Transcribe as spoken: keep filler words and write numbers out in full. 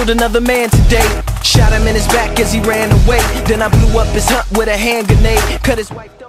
killed another man today. Shot him in his back as he ran away. Then I blew up his hump with a hand grenade. Cut his wife